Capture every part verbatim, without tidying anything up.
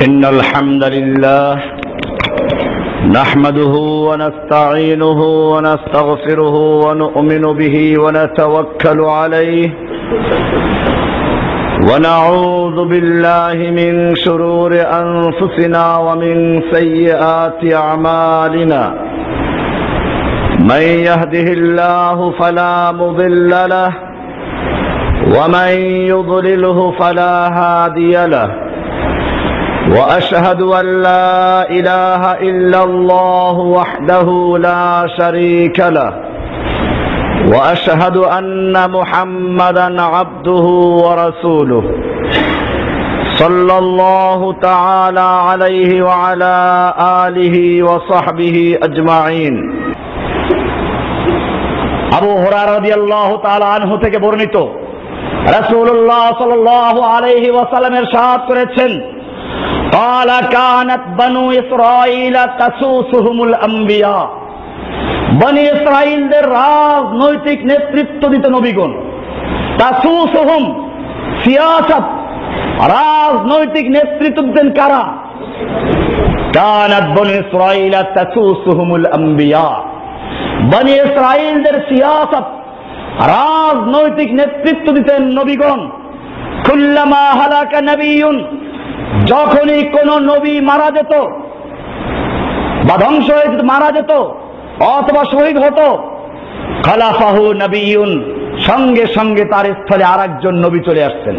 إن الحمد لله نحمده ونستعينه ونستغفره ونؤمن به ونتوكل عليه ونعوذ بالله من شرور أنفسنا ومن سيئات أعمالنا من يهده الله فلا مضل له ومن يضلله فلا هادي له وأشهد أن لا إله إلا الله وحده لا شريك له وأشهد أن محمدا عبده ورسوله صلى الله تعالى عليه وعلى آله وصحبه أجمعين আবু হুরায়রা রাদিয়াল্লাহু তাআলা আনহু থেকে বর্ণিত রাসূলুল্লাহ সাল্লাল্লাহু আলাইহি ওয়াসাল্লাম ইরশাদ করেছেন قال كانت بنو إسرائيل تسوسهم الأنبياء বনি ইসরাইলদের রাজনৈতিক নেতৃত্ব দিত নবীগণ। তাসুসুহুম সিয়াসাত, রাজনৈতিক নেতৃত্ব দিতেন কারা? কানাত বনি ইসরাইল তাসুসুহুমুল আম্বিয়া, বনি ইসরাইলদের সিয়াসাত, রাজনৈতিক নেতৃত্ব দিতেন নবীগণ। কুল্লামা হালাকা নবিয়্যুন, যখনই কোন নবী মারা যেত বা ধ্বংস হয়ে যেত, মারা যেত অথবা শহীদ হতো, খালাফাহু নবিয়্যুন, সঙ্গে সঙ্গে তার স্থলে আরেকজন নবী চলে আসতেন।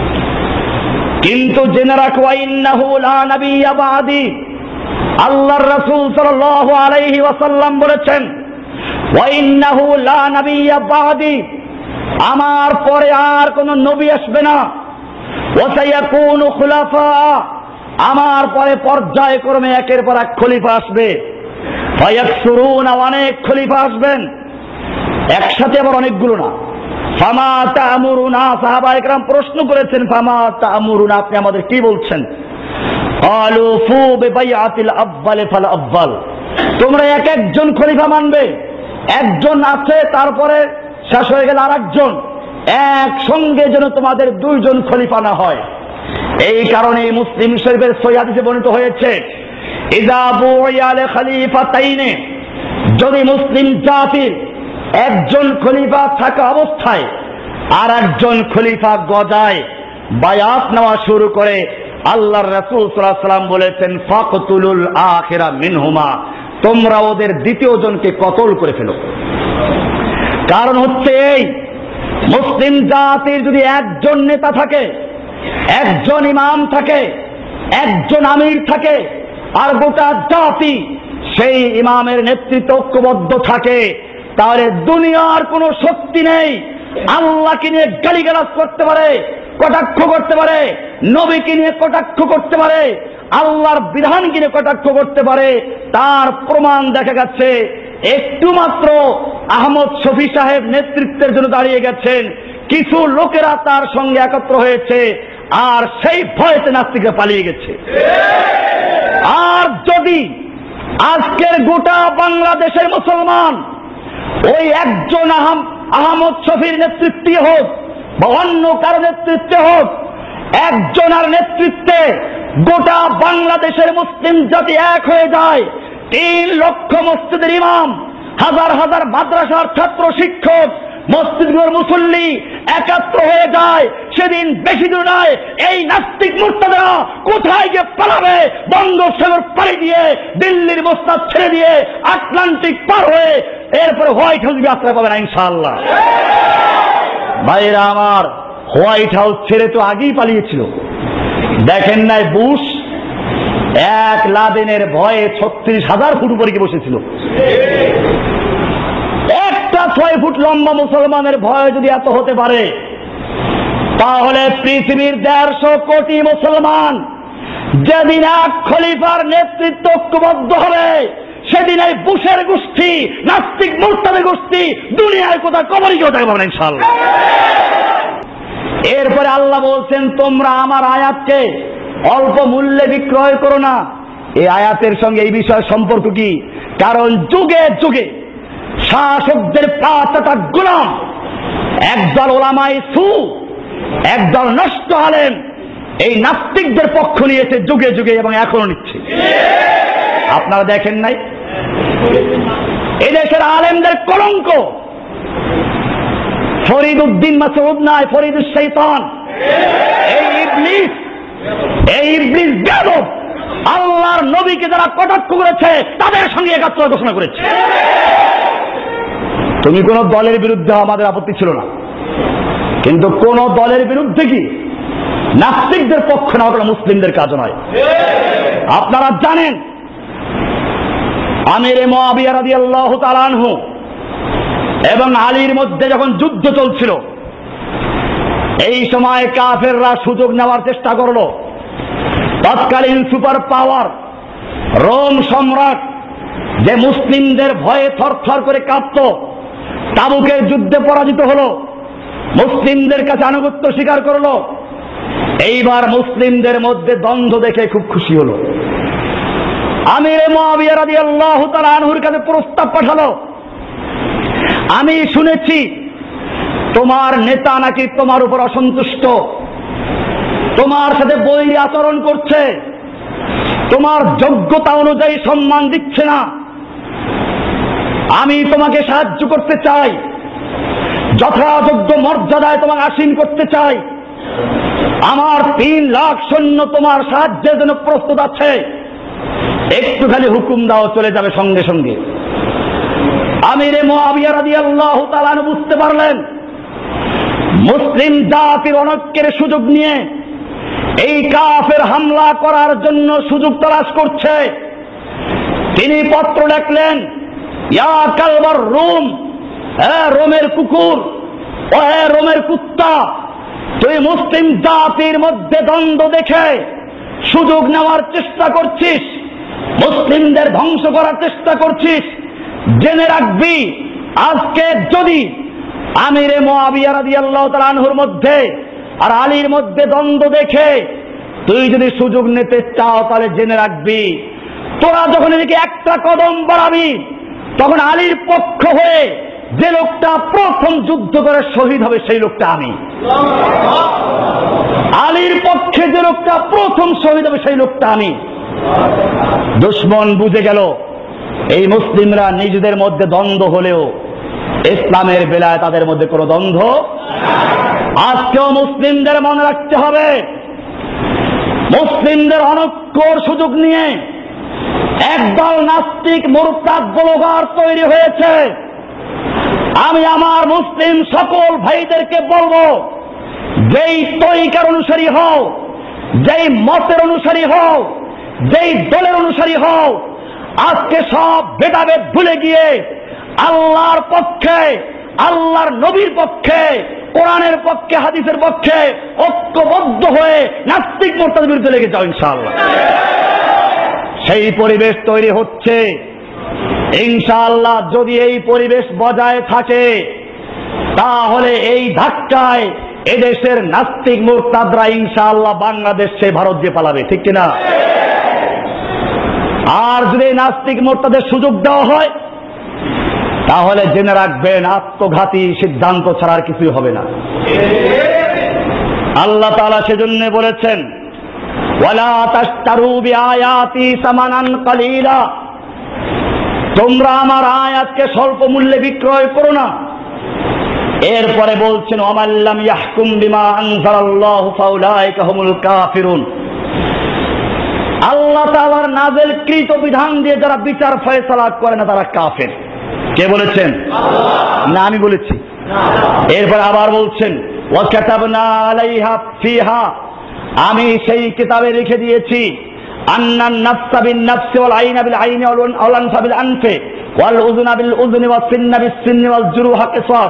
কিন্তু জেনে রাখো ইন্নাহু লা নাবিয়্যা বাদি, আল্লাহর রাসূল সাল্লাল্লাহু আলাইহি ওয়াসাল্লাম বলেছেন ওয়া ইন্নাহু লা নাবিয়্যা বাদি, আমার পরে আর কোন নবী আসবে না। ওয়া সায়াকুনু খুলাফা, আমার পরে পর্যায়ক্রমে একের পর এক খলিফা আসবে। ফায়াকসুরুনা, অনেক খলিফা আসবেন, একসাথে আবার অনেকগুলো না। ফামা তা'মুরুনা, সাহাবায়ে কেরাম প্রশ্ন করেছেন ফামা তা'মুরুনা, আপনি আমাদের কি বলছেন? ক্বালু ফু বিবাইআতিল আফযাল ফাল আফযাল, তোমরা এক একজন খলিফা মানবে, একজন আছে তারপরে শেষ হয়ে গেল আরেকজন, একসঙ্গে যেন তোমাদের দুইজন খলিফা না হয়। এই কারণে মুসলিম শরীফের সহিহ হাদিসে বর্ণিত হয়েছে ইযা বুইয়া লি খলিফাতাইনে, যদি মুসলিম জাতির একজন খলিফা থাকা অবস্থায় আর একজন খলিফা গজায় বায়াত নেওয়া শুরু করে, আল্লাহর রাসূল সাল্লাল্লাহু আলাইহি ওয়াসাল্লাম বলেছেন ফাকতুলুল আখিরা মিনহুমা, তোমরা ওদের দ্বিতীয় জনকে কতল করে ফেলো। কারণ হচ্ছে এই, মুসলিম জাতির যদি একজন নেতা থাকে, একজন ইমাম থাকে, একজন আমির থাকে, আর গোটা জাতি সেই ইমামের নেতৃত্বে ঐক্যবদ্ধ থাকে, তাহলে দুনিয়ার কোনো শক্তি নেই আল্লাহকে নিয়ে গালিগালাজ করতে পারে, কটাক্ষ করতে পারে, নবীকে নিয়ে কটাক্ষ করতে পারে, আল্লাহর বিধানকে নিয়ে কটাক্ষ করতে পারে। তার প্রমাণ দেখা গেছে একটু মাত্র আহমদ শফি সাহেব নেতৃত্বের জন্য দাঁড়িয়ে গেছেন, কিছু লোকেরা তার সঙ্গে একত্র হয়েছে, আর সেই ভয়তে নাস্তিকরা পালিয়ে গেছে। আর যদি আজকের গোটা বাংলাদেশের মুসলমান ওই একজন আহম আহমদ শফির নেতৃত্বে হোক বা অন্য কারো নেতৃত্বে হোক, একজনের নেতৃত্বে গোটা বাংলাদেশের মুসলিম জাতি এক হয়ে যায়, তিন লক্ষ মসজিদের ইমাম, হাজার হাজার মাদ্রাসার ছাত্র শিক্ষক, মসজিদগুলোর মুসল্লি একাত্র হয়ে যায়, সেদিন বেশি দূর নয় এই নাস্তিক মুরতাদরা কোথায় গিয়ে পালাবে? বঙ্গোপসাগর পাড়ি দিয়ে, দিল্লির মসনদ ছেড়ে দিয়ে, আটলান্টিক পার হয়ে এরপরে হোয়াইট হাউস গিয়ে আশ্রয় পাবে না ইনশাআল্লাহ। ভাইরা আমার, হোয়াইট হাউস ছেড়ে তো আগেই পালিয়েছিল, দেখেন নাই বুশ এক লাদেনের ভয়ে ছত্রিশ হাজার ফুট উপরে গিয়ে বসেছিল। একটা ছয় ফুট লম্বা মুসলমানের ভয় যদি এত হতে পারে, তাহলে পৃথিবীর দেড়শো কোটি মুসলমান যেদিন এক খলিফার নেতৃত্ব ঐক্যবদ্ধ হবে, সেদিন এই বুশের গোষ্ঠী, নাস্তিক মুরতাদের গোষ্ঠী দুনিয়ায় কোথাও কবরই কেউ থাকবে না ইনশাআল্লাহ। এরপরে আল্লাহ বলছেন তোমরা আমার আয়াতকে অল্প মূল্যে বিক্রয় করো না। এই আয়াতের সঙ্গে এই বিষয়ের সম্পর্ক কি? কারণ যুগে যুগে শাসকদের পাঁচটা গোলাম, একদল ওলামায়ে সু, একদল নষ্ট আলেম এই নাস্তিকদের পক্ষ নিয়েছে যুগে যুগে এবং এখনো নিচ্ছে। আপনারা দেখেন নাই এদেশের আলেমদের কলঙ্ক ফরিদ উদ্দিন মাসউদ নয়, ফরিদুস শয়তান। এই ইবলিস এই ইবলিস বেয়াদব আল্লাহর নবীকে যারা কটাক্ষ করেছে তাদের সঙ্গে একাত্মতা ঘোষণা করেছে। তুমি কোন দলের বিরুদ্ধে আমাদের আপত্তি ছিল না, কিন্তু কোন দলের বিরুদ্ধে কি নাস্তিকদের পক্ষ না ওটা মুসলিমদের কাজ নয়। আপনারা জানেন আমিরে মুআবিয়া রাদিয়াল্লাহু তাআলা আনহু এবং আলীর মধ্যে যখন যুদ্ধ চলছিল, এই সময় কাফেররা সুযোগ নেওয়ার চেষ্টা করলো। তৎকালীন সুপার পাওয়ার রোম সম্রাট, যে মুসলিমদের ভয়ে থরথর করে কাঁপত, তাবুকের যুদ্ধে পরাজিত হলো, মুসলিমদের কাছে আনুগত্য স্বীকার করলো। এইবার মুসলিমদের মধ্যে দ্বন্দ্ব দেখে খুব খুশি হলো। আমিরে মুআবিয়া রাদিয়াল্লাহু তাআলা আনহুর কাছে প্রস্তাব পাঠালো, আমি শুনেছি তোমার নেতা নাকি তোমার উপর অসন্তুষ্ট, তোমার সাথে বৈরী আচরণ করছে, তোমার যোগ্যতা অনুযায়ী সম্মান দিচ্ছে না। আমি তোমাকে সাহায্য করতে চাই, যথাযোগ্য মর্যাদায় তোমাকে আসীন করতে চাই। আমার তিন লাখ সৈন্য তোমার সাহায্যের জন্য প্রস্তুত আছে, একটু খালি হুকুম দাও, চলে যাবে সঙ্গে সঙ্গে। আমিরে মুআবিয়া রাদিয়াল্লাহু তাআলা বুঝতে পারলেন মুসলিম জাতির অনৈক্যের সুযোগ নিয়ে এই কাফের হামলা করার জন্য সুযোগ তালাশ করছে। তিনি পত্র লেখলেন, ইয়া কালবার রোম, হে রোমের কুকুর, ও হে রোমের কুত্তা, তুই মুসলিম জাতির মধ্যে দ্বন্দ্ব দেখে সুযোগ নেওয়ার চেষ্টা করছিস, মুসলিমদের ধ্বংস করার চেষ্টা করছিস। জেনে রাখবি, আজকে যদি আমিরে মুআবিয়া রাদিয়াল্লাহু তাআলা আনহুর মধ্যে আর আলীর মধ্যে দ্বন্দ্ব দেখে তুই যদি সুযোগ নিতে চাও, তাহলে জেনে রাখবি তোরা যখন এদিকে একটা কদম বাড়াবি, তখন আলীর পক্ষ হয়ে যে লোকটা প্রথম যুদ্ধ করে শহীদ হবে সেই লোকটা আমি। আলীর পক্ষে যে লোকটা প্রথম শহীদ হবে সেই লোকটা আমি। দুশমন বুঝে গেল এই মুসলিমরা নিজেদের মধ্যে দ্বন্দ্ব হলেও ইসলামের বেলায় তাদের মধ্যে কোনো দ্বন্দ্ব। আজকেও মুসলিমদের মনে রাখতে হবে, মুসলিমদের অনৈক্যর সুযোগ নিয়ে একদল নাস্তিক মুরতাদ গোলগার তৈরি হয়েছে। আমি আমার মুসলিম সকল ভাইদেরকে বলবো, যেই তরিকার অনুসারী হও, যেই মতের অনুসারী হও, যেই দলের অনুসারী হও, আজকে সব ভেদাভেদ ভুলে গিয়ে আল্লাহর পক্ষে, আল্লাহর নবীর পক্ষে, কোরআনের পক্ষে, হাদিসের পক্ষে ঐক্যবদ্ধ হয়ে নাস্তিক মুরতাদের বিরুদ্ধে লেগে যাও ইনশাআল্লাহ। সেই পরিবেশ তৈরি হচ্ছে ইনশাআল্লাহ। যদি এই পরিবেশ বজায় থাকে, তাহলে এই ধাক্কায় এদেশের নাস্তিক মুরতাদরা ইনশাআল্লাহ বাংলাদেশ সে ভারত দিয়ে পালাবে, ঠিক কিনা? আর যদি নাস্তিক মুরতাদের সুযোগ দেওয়া হয়, তাহলে জেনে রাখবেন আত্মঘাতী সিদ্ধান্ত ছাড়া আর কিছুই হবে না। আল্লাহ তাআলা সেজন্য বলেছেন, ওয়ালা তাশতারু বিআয়াতি সামানান কালীলা, তোমরা আমার আয়াতকে স্বল্প মূল্যে বিক্রয় করো না। এরপরে বলছেন, ওয়ামাল্লাম ইয়াহকুম বিমা আনজালাল্লাহু ফাউলাইকা হুমুল কাফিরুন, আল্লাহ তাআলার নাযিলকৃত বিধান দিয়ে যারা বিচার ফয়সালা করে না তারা কাফের। কে বলেছেন? না আমি বলেছি। এরপর আবার বলছেন, ওয়া কাতাবনা আলাইহা ফিহা, আমি সেই কিতাবে লিখে দিয়েছি, আন্নান নাফসা বিন নাফসি ওয়াল আইনা বিল আইনি ওয়াল আনফা বিল আনফি ওয়াল উযুনা বিল উযুনি ওয়াস সিন্না বিস সিন্নি ওয়াল জুরুহা কিসাস।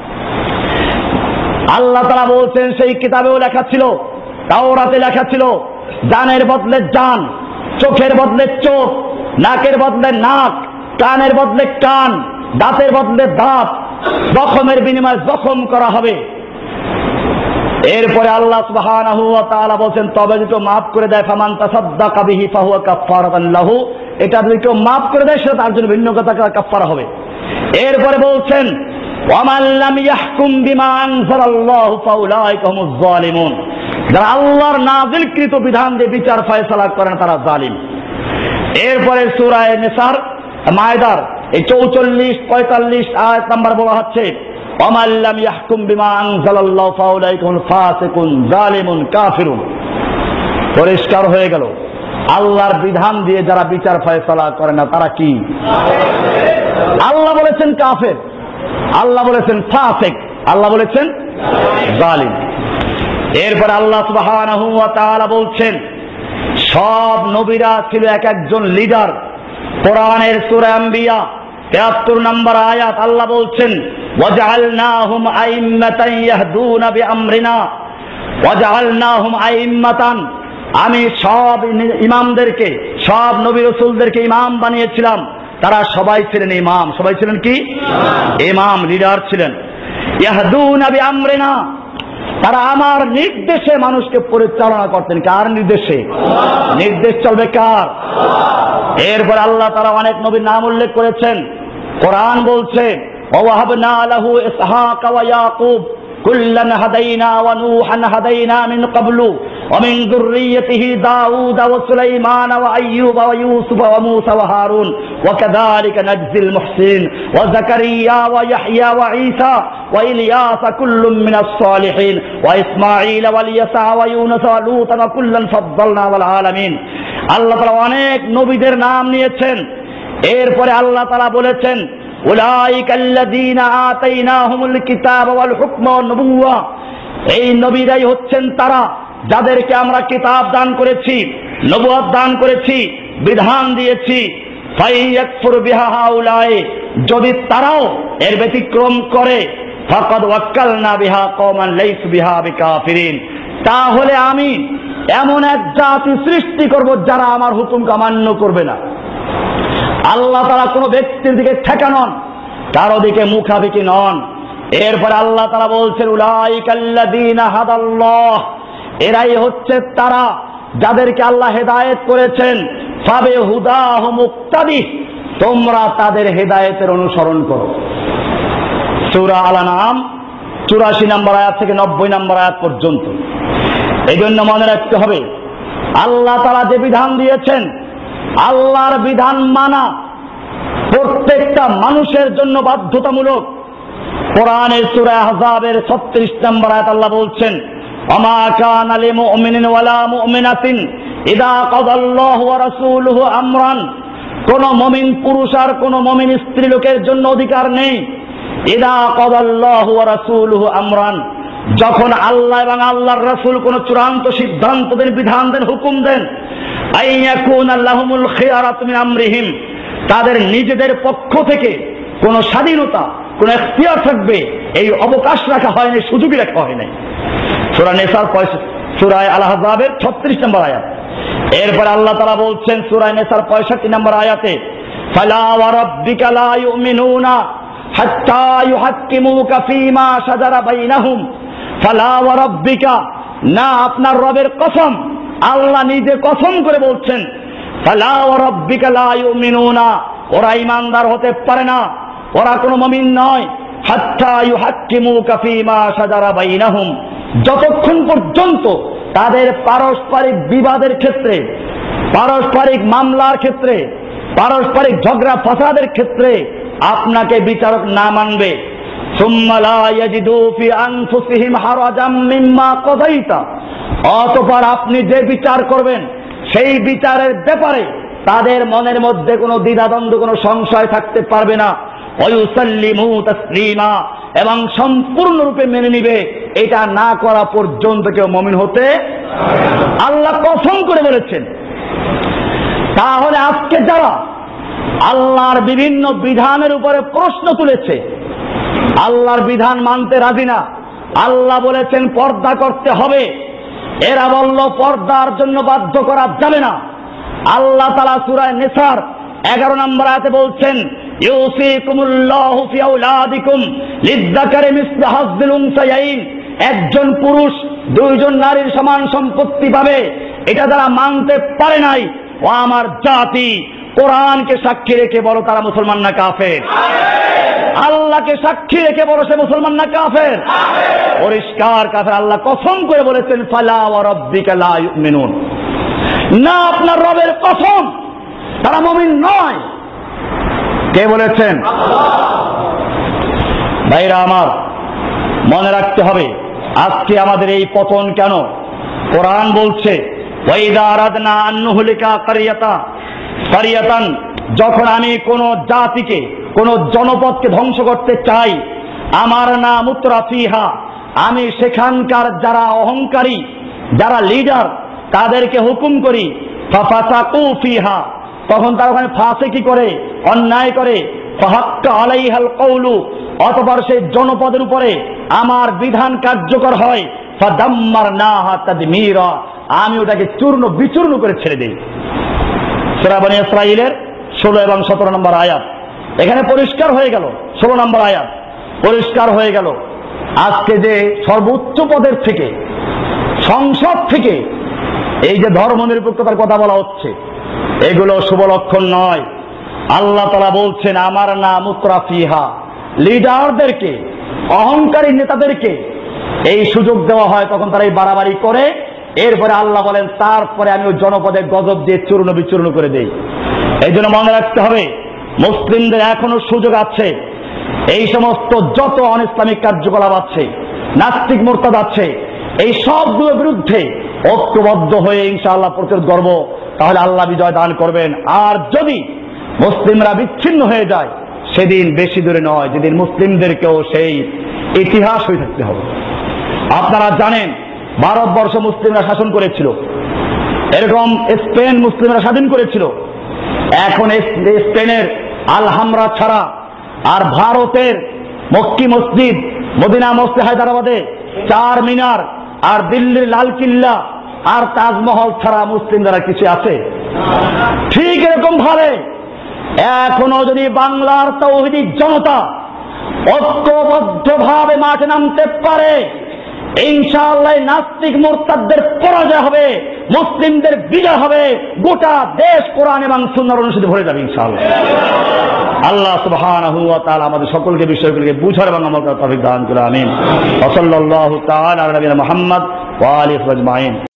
আল্লাহ তাআলা বলছেন সেই কিতাবেও লেখা ছিল, তাওরাতে লেখা ছিল, জানের বদলে জান, চোখের বদলে চোখ, নাকের বদলে নাক, কানের বদলে কান, দাঁতের বদলে দাঁত, জখমের বিনিময়ে জখম করা হবে। এরপরে আল্লাহ সুবহানাহু ওয়া তাআলা বলেন, তবে যদি মাফ করে দেয়, ফামান তাসাদ্দাকা বিহি ফাহুয়া কাফফারাতান লাহু, এটা যদি কেউ মাফ করে দেয় সেটা তার জন্য ভিন্ন কথা কাফফারা হবে। এরপরে বলছেন, ওয়া মান লাম ইয়াহকুম বিমা আনজালাল্লাহু ফাউলাইকা হুমুজ জালিমুন, যারা আল্লাহর নাযিলকৃত বিধান দিয়ে বিচার ফয়সালা করেন তারা জালিম। এরপরে সূরা নিসার মায়দার এই চৌচল্লিশ পঁয়তাল্লিশ আয়াত নাম্বার বলা হচ্ছে ওয়ামান লাম ইয়াহকুম বিমা আনজালাল্লাহু ফাউলাইকা হুমুল ফাসিকুন জালিমুন কাফিরুন। পরিষ্কার হয়ে গেল আল্লাহর বিধান দিয়ে যারা বিচার ফয়সালা করে না তারা কি? আল্লাহ বলেছেন কাফের, আল্লাহ বলেছেন ফাসিক, আল্লাহ বলেছেন জালিম। এরপর আল্লাহ সুবহানাহু ওয়া তাআলা বলছেন সব নবীরা ছিল এক একজন লিডার। কোরআনের সূরা আম্বিয়া তেয়াত্তর নম্বর আয়াত আল্লাহ বলছেন ওয়াজআলনাহুম আইম্মাতান ইয়াহদুনা বিআমরিনা ওয়াজআলনাহুম আইম্মাতান, আমি সব ইমামদেরকে সব নবী রাসূলদেরকে ইমাম বানিয়েছিলাম। তারা সবাই ছিলেন ইমাম, সবাই ছিলেন কি? ইমাম, লিডার ছিলেন। ইয়াহদুনা বিআমরিনা, তারা আমার নির্দেশে মানুষকে পরিচালনা করতেন। কার নির্দেশে? নির্দেশ চলবে কার? এরপর আল্লাহ তাআলা অনেক নবীর নাম উল্লেখ করেছেন। কোরআন বলছে ওয়াহাবনা লাহু ইসহাক ওয়া ইয়াকুব কুল্লান হাদাইনা ওয়া নূহান হাদাইনা মিন ক্বাবলু ওয়া মিন যুররিয়্যতিহি দাউদ ওয়া সুলাইমান ওয়া আইয়ুব ওয়া ইউসুফ ওয়া মূসা ওয়া হারুন ওয়া কাযালিকা নাজজিল মুহসিন ওয়া যাকারিয়া ওয়া ইয়াহইয়া ওয়া ঈসা ওয়া ইলিয়াস কুল্লুম মিনাস সালিহিন ওয়া ইসমাঈল ওয়া ইয়াসা ওয়া ইউনুস ওয়া লূত ওয়া কুল্লান ফাদ্দালনা আলাল আলামিন। আল্লাহ তাআলা অনেক নবীদের নাম নিয়েছেন। এরপরে আল্লাহ তাআলা বলেছেন উলাইকাল্লাযীনা আতাইনাহুমুল কিতাবা ওয়াল হুকমা ওয়ান নবুওয়া, এই নবীরাই হচ্ছেন তারা যাদেরকে আমরা কিতাব দান করেছি, নবুয়ত দান করেছি, বিধান দিয়েছি। ফায়াকফুর বিহা হাউলাই, যদি তারাও এর ব্যতিক্রম করে ফাকাদ ওয়াক্কালনা বিহা কওমান লাইসু বিহা বিকাফিরিন, তাহলে আমি এমন এক জাতি সৃষ্টি করব যারা আমার হুকুমকে অমান্য করবে না। আল্লাহ তাআলা কোনো ব্যক্তির দিকে ঠেকা নন, কারো দিকে মুখাপেক্ষী নন। এরপর আল্লাহ তাআলা বলছেন উলাইকাল্লাযীনা হাদাল্লাহ, এরাই হচ্ছে তারা যাদেরকে আল্লাহ হেদায়েত করেছেন। ফাবে হুদাহু মুক্তাদি, তোমরা তাদের হেদায়েতের অনুসরণ করো। সূরা আল-আনআম চুরাশি নম্বর আয়াত থেকে নব্বই নম্বর আয়াত পর্যন্ত। এই জন্য মনে রাখতে হবে আল্লাহ তাআলা যে বিধান দিয়েছেন, আল্লাহর বিধান মানা প্রত্যেকটা মানুষের জন্য বাধ্যতামূলক। কোরআনের সূরা আহজাবের ছত্রিশ নম্বর আয়াত আল্লাহ বলছেন ওমা কানা লিমুমিনিন ওয়ালা মুমিনাতিন ইযা কাদাল্লাহু ওয়া রাসূলুহু আমরান, কোন মুমিন পুরুষ আর কোন মুমিন স্ত্রী লোকের জন্য অধিকার নেই। ইযা কাদাল্লাহু ওয়া রাসূলুহু আমরান, যখন আল্লাহ এবং আল্লাহর রাসূল কোন চূড়ান্ত সিদ্ধান্ত দেন, বিধান দেন, হুকুম দেন, আইয়াকুনা লাহুমুল খিয়ারাতু মিন আমরিহিম, তাদের নিজেদের পক্ষ থেকে কোন স্বাধীনতা, কোন ইখতিয়ার থাকবে এই অবকাশ রাখা হয়নি, সুযোগই রাখা হয়নি। সূরা নিসার সূরা আল-আহজাবের ছত্রিশ নম্বর আয়াত। এরপর আল্লাহ তাআলা বলছেন সূরা নিসার পঁয়ষট্টি নম্বর আয়াতে ফালা ওয়া রাব্বিকা লা ইউমিনুনা হাত্তা ইউহাক্কিমুকা ফীমা শাজারা বাইনাহুম, ফালা ওয়া রাব্বিকা, না আপনার রবের কসম, আল্লাহ নিজে কসম করে বলছেন ফালা ওয়া রাব্বিকা লা ইউমিনুনা, ওরা ঈমানদার হতে পারে না, ওরা কোনো মুমিন নয়। হাত্তা ইউহাক্কিমুকা ফীমা শাজারা বাইনাহুম, যতক্ষণ পর্যন্ত তাদের পারস্পরিক বিবাদের ক্ষেত্রে, পারস্পরিক মামলার ক্ষেত্রে, পারস্পরিক ঝগড়া ফাসাদের ক্ষেত্রে আপনাকে বিচারক না মানবে। সুম্মা লা ইয়াজিদু ফি আনফুসিহিম হারাজাম মিম্মা কাযাইতা, অতঃপর আপনি যে বিচার করবেন সেই বিচারের ব্যাপারে তাদের মনের মধ্যে কোনো দ্বিধাদ্বন্দ্ব, কোনো সংশয় থাকতে পারবে না। ওয়ায়ুসাল্লিমু তাসলিমা, এবং সম্পূর্ণরূপে মেনে নিবে। এটা না করা পর্যন্ত কেউ মুমিন হতে আল্লাহ কসম করে বলেছেন। তাহলে আজকে যারা আল্লাহর বিভিন্ন বিধানের উপরে প্রশ্ন তুলেছে, আল্লাহর বিধান মানতে রাজি না, আল্লাহ বলেছেন পর্দা করতে হবে, এরা বলল পর্দার জন্য বাধ্য করা যাবে না। আল্লাহ তাআলা সূরা নিসার এগারো নম্বর আয়াতে বলছেন ইউসিকুমুল্লাহু ফি আওলাদিকুম লিযযাকারি মিসলু হাযযিল উনসায়াইন, একজন পুরুষ দুইজন নারীর সমান সম্পত্তি পাবে। এটা যারা মানতে পারে নাই, ও আমার জাতি, কোরআনকে সাক্ষী রেখে বলো তারা মুসলমান না কাফের? আল্লাহকে সাক্ষী রেখে বলো সে মুসলমান না কাফের? পরিষ্কার কাফের। আল্লাহ কসম করে বলেছেন ফালা ওয়া রাব্বিকা লা ইউমিনুন, না আপনার রবের কসম তারা মুমিন নয়। কে বলেছেন? ভাইরা আমার, মনে রাখতে হবে আজকে আমাদের এই পতন কেন? কোরআন বলছে ওয়াইদা আরাদনা আন নুহলিকা কারিয়াতা কারিয়াতান, যখন আমি কোন জাতিকে কোন জনপদকে ধ্বংস করতে চাই, আমার না মুত্রাফিহা, আমি সেখানকার যারা অহংকারী যারা লিডার তাদেরকে হুকুম করি, ফাফাসাকু ফিহা, তখন তারা ওখানে ফাসিকি করে অন্যায় করে, ফাহাক্কা আলাইহাল কওলু, অতঃপর সেই জনপদের উপরে আমার বিধান কার্যকর হয়, ফাদাম্মারনাহা তাদমীরা, আমি ওটাকে চূর্ণ বিচূর্ণ করে ছেড়ে দেই। সূরা বনী ইসরাঈলের ষোলো এবং সতেরো নম্বর আয়াত। এখানে পরিষ্কার হয়ে গেল, ষোলো নম্বর আয়াত পরিষ্কার হয়ে গেল আজকে যে সর্বোচ্চ পদের থেকে সংসদ থেকে এই যে ধর্ম নিরপেক্ষতার কথা বলা হচ্ছে, এগুলো শুভ লক্ষণ নয়। আল্লাহ তাআলা বলছেন আমার না মুত্রাফিহা, লিডারদেরকে অহংকারী নেতাদেরকে এই সুযোগ দেওয়া হয়, তখন তারা এই বাড়াবাড়ি করে, এরপরে আল্লাহ বলেন তারপরে আমি ওই জনপদে গজব দিয়ে চূর্ণ বিচূর্ণ করে দেই। এই জন্য মনে রাখতে হবে মুসলিমদের এখনো সুযোগ আছে, এই সমস্ত যত অন ইসলামিক কার্যকলাপ আছে, নাস্তিক মুরতাদ আছে, এই সবগুলোর বিরুদ্ধে ঐক্যবদ্ধ হয়ে ইনশাআল্লাহ প্রতিরোধ করব, তাহলে আল্লাহ বিজয় দান করবেন। আর যদি মুসলিমরা বিচ্ছিন্ন হয়ে যায়, সেদিন বেশি দূরে নয় যেদিন মুসলিমদেরকেও সেই ইতিহাস হয়ে থাকতে হবে। আপনারা জানেন ভারতবর্ষ মুসলিমরা শাসন করেছিল, এরকম স্পেন মুসলিমরা স্বাধীন করেছিল। এখন স্পেনের আলহামরা ছাড়া আর ভারতের মক্কি মসজিদ, মদিনা মসজিদ হায়দ্রাবাদে চার মিনার, আর দিল্লির লাল কিল্লা আর তাজমহল ছাড়া মুসলিম যারা কিছু আছে? ঠিক এরকম ভাবে এখনো যদি বাংলার তাওহীদি জনতা ঐক্যবদ্ধ ভাবে মাঠে নামতে পারে, ইনশাআল্লাহ নাস্তিক মুরতাদদের পরাজয় হবে, মুসলিমদের বিজয় হবে, গোটা দেশ কোরআন এবং সুন্নাহর অনুসারে ভরে যাবে ইনশাআল্লাহ। আল্লাহ সুবহানাহু ওয়া তাআলা আমাদের সকলকে বিষয়গুলোকে বুঝার এবং আমল করার তৌফিক দান করুন। আমিন। ওয়া সাল্লাল্লাহু তাআলা আলা নবিয়িনা মুহাম্মদ ওয়া আলিহি ওয়া সাহবিহি আজমাইন।